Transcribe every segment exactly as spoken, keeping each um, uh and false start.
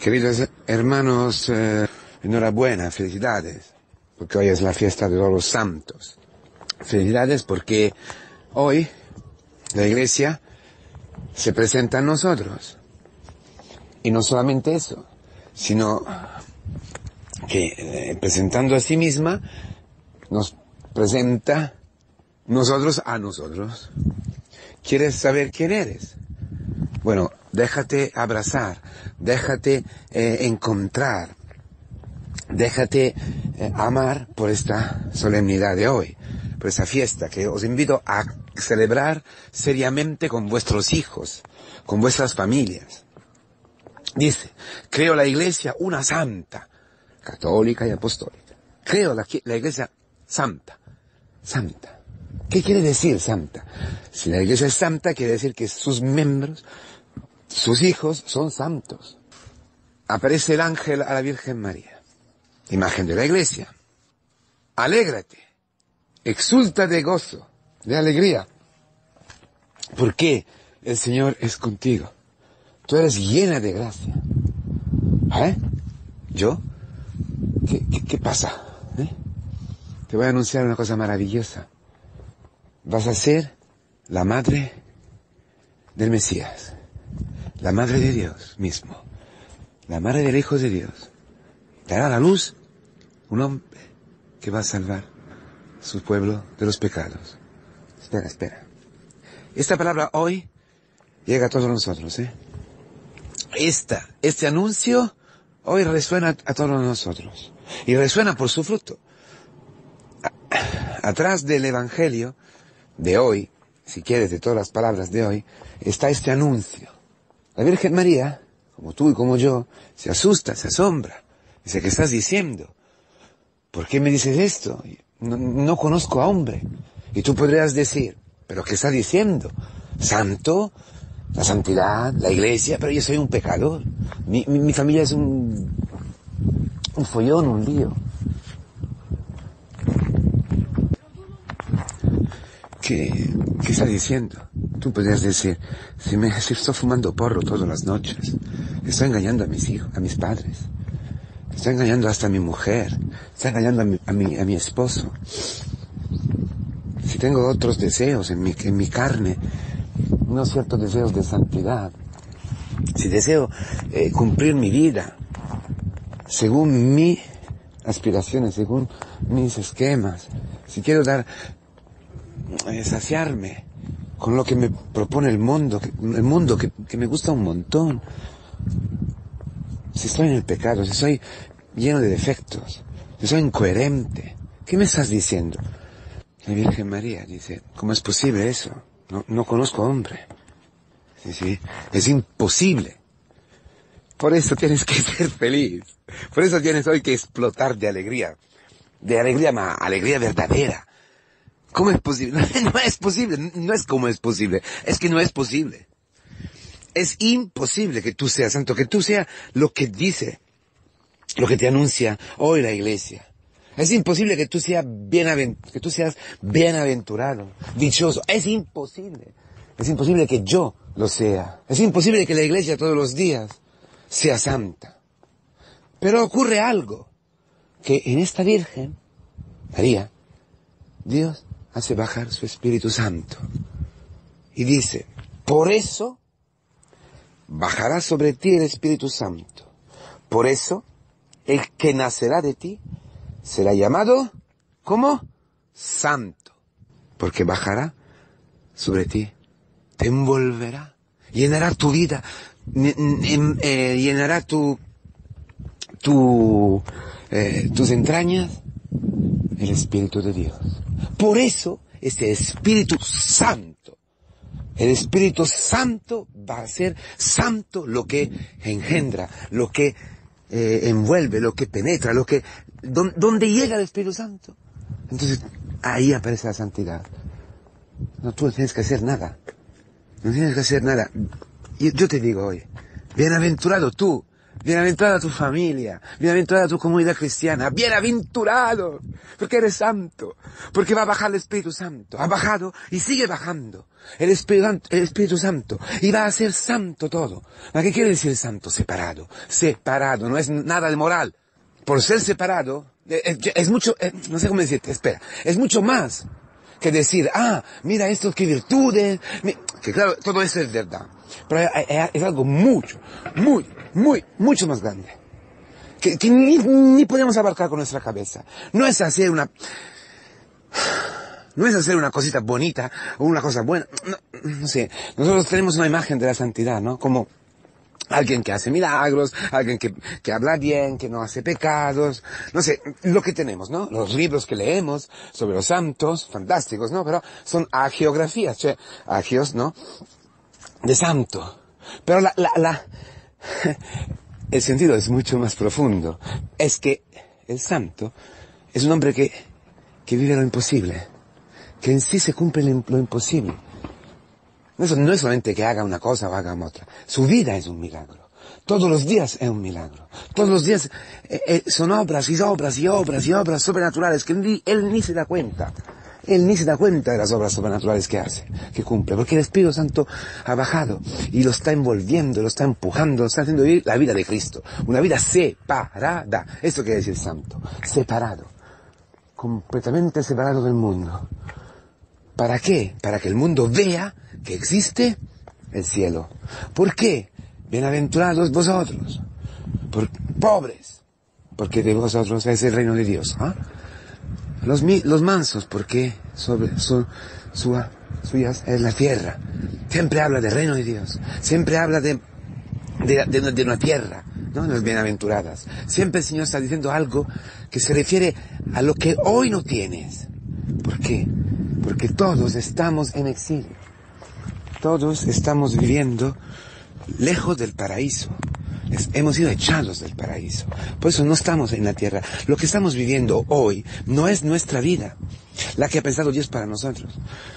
Queridos hermanos, eh, enhorabuena, felicidades, porque hoy es la fiesta de todos los santos. Felicidades porque hoy la Iglesia se presenta a nosotros. Y no solamente eso, sino que eh, presentando a sí misma, nos presenta nosotros a nosotros. ¿Quieres saber quién eres? Bueno, déjate abrazar, déjate eh, encontrar, déjate eh, amar por esta solemnidad de hoy, por esta fiesta que os invito a celebrar seriamente con vuestros hijos, con vuestras familias. Dice, creo la Iglesia una santa, católica y apostólica. Creo la, la Iglesia santa, santa. ¿Qué quiere decir santa? Si la Iglesia es santa, quiere decir que sus miembros, sus hijos, son santos. Aparece el ángel a la Virgen María, imagen de la Iglesia. Alégrate, exulta de gozo, de alegría, porque el Señor es contigo. Tú eres llena de gracia. ¿Eh? ¿Yo? ¿Qué, qué, qué pasa? ¿Eh? Te voy a anunciar una cosa maravillosa. Vas a ser la madre del Mesías, la madre de Dios mismo, la madre del Hijo de Dios. Dará a la luz un hombre que va a salvar su pueblo de los pecados. Espera, espera. Esta palabra hoy llega a todos nosotros, ¿eh? Esta, este anuncio hoy resuena a todos nosotros. Y resuena por su fruto. Atrás del Evangelio de hoy, si quieres, de todas las palabras de hoy, está este anuncio. La Virgen María, como tú y como yo, se asusta, se asombra. Dice, ¿qué estás diciendo? ¿Por qué me dices esto? No, no conozco a hombre. Y tú podrías decir, ¿pero qué está diciendo? Santo, la santidad, la Iglesia, pero yo soy un pecador. Mi, mi, mi familia es un, un follón, un lío. ¿Qué, qué está diciendo? Tú podrías decir, si me si estoy fumando porro todas las noches, estoy engañando a mis hijos, a mis padres, estoy engañando hasta a mi mujer, estoy engañando a mi, a mi, a mi esposo. Si tengo otros deseos en mi, en mi carne, unos ciertos deseos de santidad, si deseo eh, cumplir mi vida según mis aspiraciones, según mis esquemas, si quiero dar, eh, saciarme con lo que me propone el mundo, que, el mundo que, que me gusta un montón, si estoy en el pecado, si soy lleno de defectos, si soy incoherente, ¿qué me estás diciendo? La Virgen María dice, ¿cómo es posible eso? No, no conozco hombre. Sí, sí, es imposible. Por eso tienes que ser feliz. Por eso tienes hoy que explotar de alegría. De alegría, ma, alegría verdadera. ¿Cómo es posible? No es posible, no es como es posible. Es que no es posible. Es imposible que tú seas santo, que tú seas lo que dice, lo que te anuncia hoy la Iglesia. Es imposible que tú seas bienaventurado, que tú seas bienaventurado, dichoso. Es imposible. Es imposible que yo lo sea. Es imposible que la Iglesia todos los días sea santa. Pero ocurre algo, que en esta Virgen, María, Dios hace bajar su Espíritu Santo. Y dice, por eso bajará sobre ti el Espíritu Santo. Por eso, el que nacerá de ti será llamado, ¿cómo? Santo. Porque bajará sobre ti, te envolverá, llenará tu vida, eh, llenará tu, tu, eh, tus entrañas, el Espíritu de Dios. Por eso, ese Espíritu Santo, el Espíritu Santo va a ser santo lo que engendra, lo que eh, envuelve, lo que penetra, lo que, don, donde llega el Espíritu Santo. Entonces, ahí aparece la santidad. No, tú no tienes que hacer nada. No tienes que hacer nada. Y yo te digo hoy, bienaventurado tú, Bienaventurada tu familia, bienaventurada tu comunidad cristiana, bienaventurado, porque eres santo, porque va a bajar el Espíritu Santo, ha bajado y sigue bajando el Espíritu, el Espíritu Santo, y va a ser santo todo. ¿Qué quiere decir santo? Separado, separado, no es nada de moral. Por ser separado, es, es mucho, es, no sé cómo decirte, espera, es mucho más que decir, ah, mira esto, qué virtudes, que claro, todo eso es verdad, pero es, es algo mucho, muy, muy, mucho más grande, que, que ni, ni podemos abarcar con nuestra cabeza. No es hacer una, no es hacer una cosita bonita, o una cosa buena, no, no sé, nosotros tenemos una imagen de la santidad, ¿no? Como alguien que hace milagros, alguien que, que habla bien, que no hace pecados, no sé, lo que tenemos, ¿no? Los libros que leemos sobre los santos, fantásticos, ¿no? Pero son agiografías, che, agios, ¿no? De santo. Pero la, la, la, el sentido es mucho más profundo. Es que el santo es un hombre que, que vive lo imposible, que en sí se cumple lo imposible. Eso no es solamente que haga una cosa o haga otra. Su vida es un milagro. Todos los días es un milagro. Todos los días eh, eh, son obras y obras y obras y obras sobrenaturales que él, él ni se da cuenta. Él ni se da cuenta de las obras sobrenaturales que hace, que cumple. Porque el Espíritu Santo ha bajado y lo está envolviendo, lo está empujando, lo está haciendo vivir la vida de Cristo. Una vida separada. Esto quiere decir santo. Separado. Completamente separado del mundo. ¿Para qué? Para que el mundo vea que existe el cielo. ¿Por qué? Bienaventurados vosotros, por, pobres, porque de vosotros es el reino de Dios. ¿Ah? Los, los mansos, porque sobre su, su, suyas es la tierra. Siempre habla del reino de Dios, siempre habla de, de, de, de una tierra, ¿no? Las bienaventuradas. Siempre el Señor está diciendo algo que se refiere a lo que hoy no tienes. ¿Por qué? Porque todos estamos en exilio. Todos estamos viviendo lejos del paraíso. Es, hemos sido echados del paraíso. Por eso no estamos en la tierra. Lo que estamos viviendo hoy no es nuestra vida, la que ha pensado Dios para nosotros.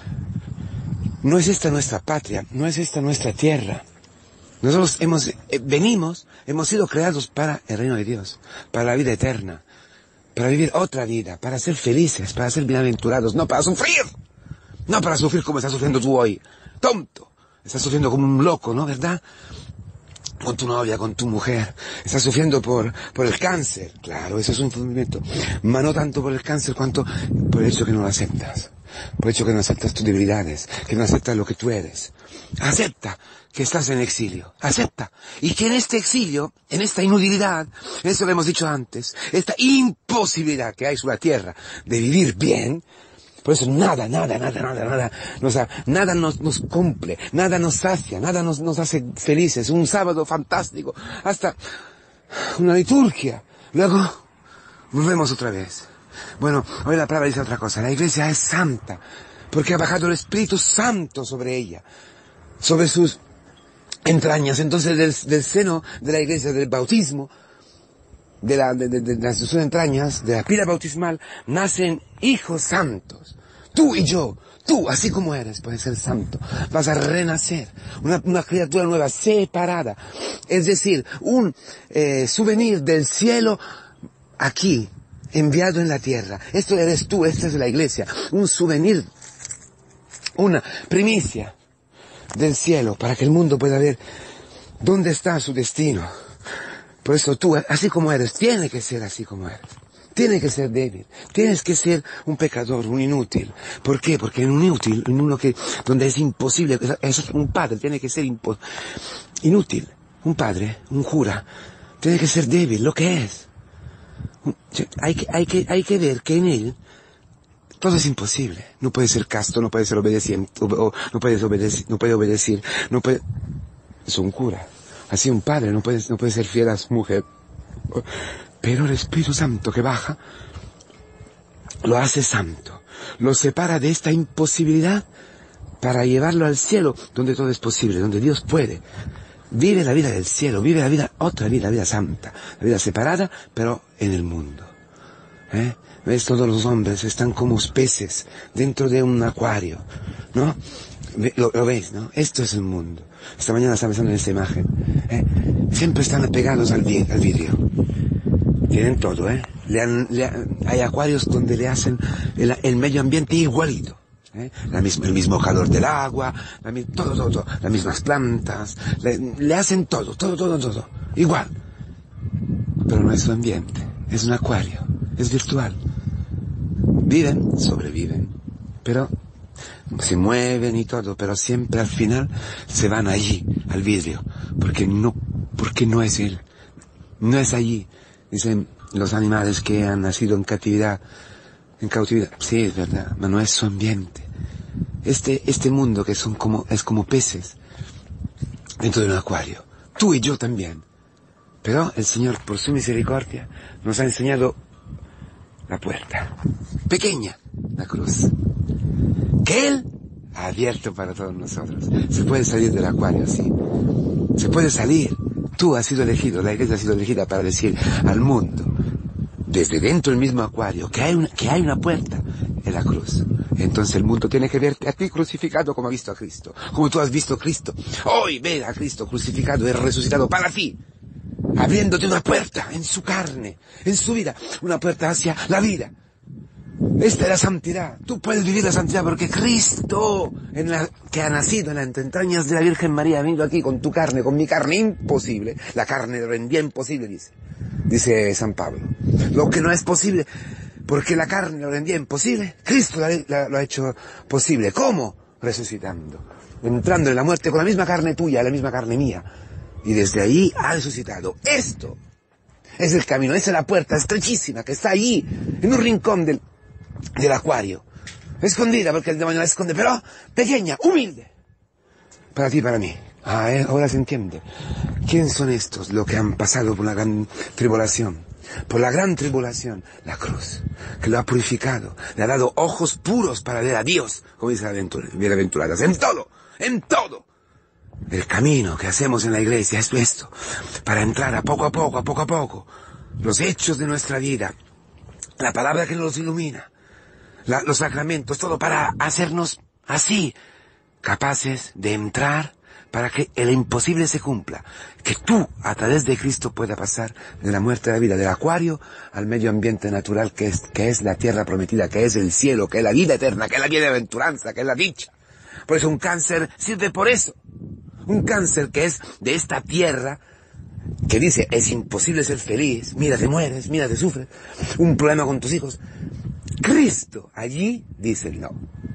No es esta nuestra patria, no es esta nuestra tierra. Nosotros hemos, eh, venimos, hemos sido creados para el reino de Dios, para la vida eterna, para vivir otra vida, para ser felices, para ser bienaventurados, no para sufrir. No para sufrir como estás sufriendo tú hoy. Tonto. Estás sufriendo como un loco, ¿no? ¿Verdad? Con tu novia, con tu mujer. Estás sufriendo por, por el cáncer. Claro, eso es un sufrimiento. Mas no tanto por el cáncer cuanto por el hecho que no lo aceptas. Por el hecho que no aceptas tus debilidades. Que no aceptas lo que tú eres. Acepta que estás en exilio. Acepta. Y que en este exilio, en esta inutilidad, eso lo hemos dicho antes, esta imposibilidad que hay sobre la tierra de vivir bien, por eso nada, nada, nada, nada, nada, nos, nada nos, nos cumple, nada nos sacia, nada nos, nos hace felices. Un sábado fantástico, hasta una liturgia. Luego, volvemos otra vez. Bueno, hoy la palabra dice otra cosa. La iglesia es santa, porque ha bajado el Espíritu Santo sobre ella, sobre sus entrañas. Entonces, del, del seno de la iglesia, del bautismo, de, la, de, de, de, de sus entrañas, de la pila bautismal, nacen hijos santos. Tú y yo, tú, así como eres, puedes ser santo. Vas a renacer, una, una criatura nueva, separada. Es decir, un eh, souvenir del cielo aquí, enviado en la tierra. Esto eres tú, esta es la iglesia. Un souvenir, una primicia del cielo, para que el mundo pueda ver dónde está su destino. Por eso tú, así como eres, tienes que ser así como eres. Tienes que ser débil. Tienes que ser un pecador, un inútil. ¿Por qué? Porque en un inútil, en uno que, donde es imposible, es un padre, tiene que ser impo, inútil. Un padre, un cura, tiene que ser débil, lo que es. Hay que, hay que, hay que ver que en él todo es imposible. No puede ser casto, no puede ser obediente, o, no puede obedecer, no puede obedecer, no puede, es un cura. Así un padre no puede, no puede ser fiel a su mujer. Pero el Espíritu Santo que baja, lo hace santo. Lo separa de esta imposibilidad para llevarlo al cielo, donde todo es posible, donde Dios puede. Vive la vida del cielo, vive la vida, otra vida, la vida santa. La vida separada, pero en el mundo. ¿Eh? ¿Ves? Todos los hombres están como peces dentro de un acuario, ¿no? Lo, lo veis, ¿no? Esto es el mundo. Esta mañana estaba pensando en esta imagen. ¿eh? Siempre están apegados al, vi al vidrio. Tienen todo, ¿eh? Le han, le han, hay acuarios donde le hacen el, el medio ambiente igualito. ¿eh? La misma, el mismo calor del agua, la, todo, todo, todo, las mismas plantas. Le, le hacen todo, todo, todo, todo. Igual. Pero no es su ambiente. Es un acuario. Es virtual. Viven, sobreviven. Pero se mueven y todo, pero siempre al final se van allí, al vidrio, porque no, porque no es él, no es allí. Dicen los animales que han nacido en cautividad, en cautividad, sí, es verdad, pero no es su ambiente. Este, este mundo que son como, es como peces dentro de un acuario. Tú y yo también. Pero el Señor, por su misericordia, nos ha enseñado la puerta. Pequeña, la cruz. Que Él ha abierto para todos nosotros. Se puede salir del acuario así. Se puede salir. Tú has sido elegido, la iglesia ha sido elegida para decir al mundo, desde dentro del mismo acuario, que hay una, que hay una puerta en la cruz. Entonces el mundo tiene que verte a ti crucificado como ha visto a Cristo. Como tú has visto a Cristo. Hoy ve a Cristo crucificado y resucitado para ti. Abriéndote una puerta en su carne, en su vida. Una puerta hacia la vida. Esta es la santidad. Tú puedes vivir la santidad porque Cristo, en la, que ha nacido en las entrañas de la Virgen María, ha venido aquí con tu carne, con mi carne, imposible. La carne rendía imposible, dice. Dice San Pablo. Lo que no es posible, porque la carne lo rendía imposible, Cristo la, la, lo ha hecho posible. ¿Cómo? Resucitando. Entrando en la muerte con la misma carne tuya, la misma carne mía. Y desde ahí ha resucitado. Esto es el camino, esa es la puerta estrechísima que está allí, en un rincón del, del acuario. Escondida, porque el demonio la esconde, pero pequeña, humilde. Para ti y para mí. Ah, ¿eh? Ahora se entiende. ¿Quién son estos los que han pasado por la gran tribulación? Por la gran tribulación, la cruz, que lo ha purificado, le ha dado ojos puros para ver a Dios, como dice las bienaventuradas, en todo, en todo. El camino que hacemos en la iglesia es esto, para entrar a poco a poco, a poco a poco, los hechos de nuestra vida, la palabra que nos ilumina, la, los sacramentos, todo para hacernos así, capaces de entrar para que el imposible se cumpla, que tú, a través de Cristo, puedas pasar de la muerte a la vida, del acuario al medio ambiente natural que es, que es la tierra prometida, que es el cielo, que es la vida eterna, que es la bienaventuranza, que es la dicha. Por eso un cáncer sirve por eso. Un cáncer que es de esta tierra, que dice, es imposible ser feliz, mira te mueres, mira te sufres, un problema con tus hijos. Cristo, allí dice no.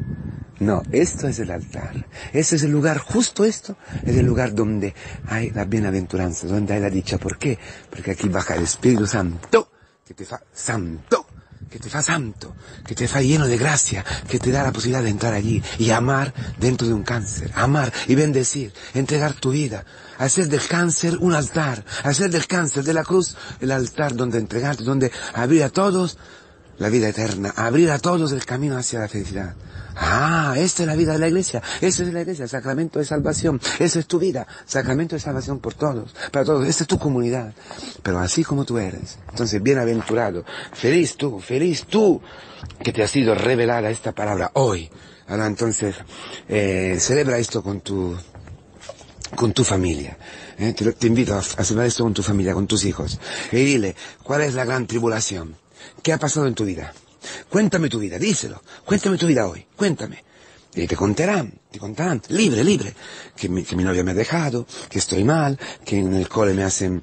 No, esto es el altar. Este es el lugar, justo esto, es el lugar donde hay la bienaventuranza, donde hay la dicha. ¿Por qué? Porque aquí baja el Espíritu Santo, que te fa santo, que te fa santo, que te fa lleno de gracia, que te da la posibilidad de entrar allí y amar dentro de un cáncer, amar y bendecir, entregar tu vida, hacer del cáncer un altar, hacer del cáncer, de la cruz, el altar donde entregarte, donde abrir a todos la vida eterna, abrir a todos el camino hacia la felicidad. Ah, esta es la vida de la iglesia, esta es la iglesia, sacramento de salvación, esa es tu vida, sacramento de salvación por todos, para todos, esta es tu comunidad, pero así como tú eres. Entonces, bienaventurado, feliz tú, feliz tú, que te ha sido revelada esta palabra hoy. Ahora entonces, eh, celebra esto con tu, con tu familia. Eh, te, te invito a, a celebrar esto con tu familia, con tus hijos, y dile, ¿cuál es la gran tribulación? ¿Qué ha pasado en tu vida? Cuéntame tu vida, díselo. Cuéntame tu vida hoy, cuéntame. Y te contarán, te contarán, libre, libre. Que mi, que mi novia me ha dejado, que estoy mal, que en el cole me hacen,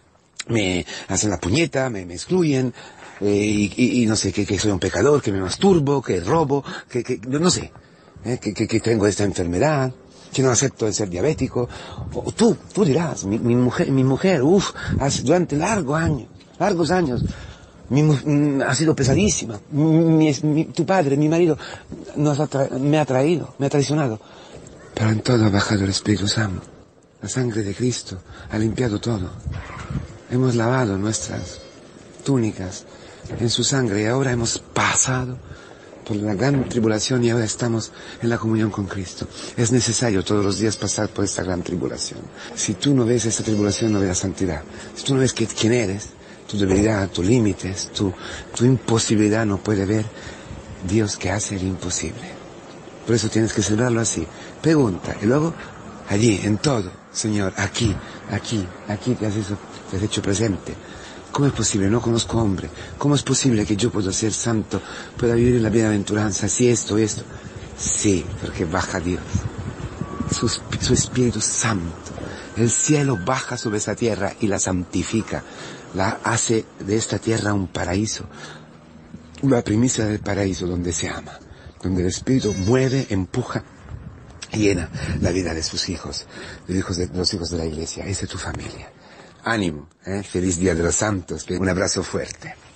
me hacen la puñeta, me, me excluyen, eh, y, y, y no sé, que, que soy un pecador, que me masturbo, que robo, que, que no sé, eh, que, que, que tengo esta enfermedad, que no acepto de ser diabético. O tú, tú dirás, mi, mi mujer, mi mujer, uff, durante largos años, largos años, Mi, ha sido pesadísima. Mi, mi, tu padre, mi marido, nos ha tra me ha traído, me ha traicionado. Pero en todo ha bajado el Espíritu Santo. La sangre de Cristo ha limpiado todo. Hemos lavado nuestras túnicas en su sangre y ahora hemos pasado por la gran tribulación y ahora estamos en la comunión con Cristo. Es necesario todos los días pasar por esta gran tribulación. Si tú no ves esta tribulación, no ves la santidad. Si tú no ves que, quién eres, tu debilidad, tus límites, tu, tu imposibilidad, no puede ver Dios que hace el imposible. Por eso tienes que celebrarlo así. Pregunta, y luego allí, en todo, Señor, aquí, aquí, aquí te has hecho, te has hecho presente. ¿Cómo es posible? No conozco hombre. ¿Cómo es posible que yo pueda ser santo, pueda vivir en la bienaventuranza, si esto, esto? Sí, porque baja Dios, su, su Espíritu Santo. El cielo baja sobre esa tierra y la santifica, la hace de esta tierra un paraíso, una primicia del paraíso donde se ama, donde el Espíritu mueve, empuja, llena la vida de sus hijos, de los hijos de, los hijos de la Iglesia. Esa es tu familia. Ánimo, ¿eh? Feliz Día de los Santos. Un abrazo fuerte.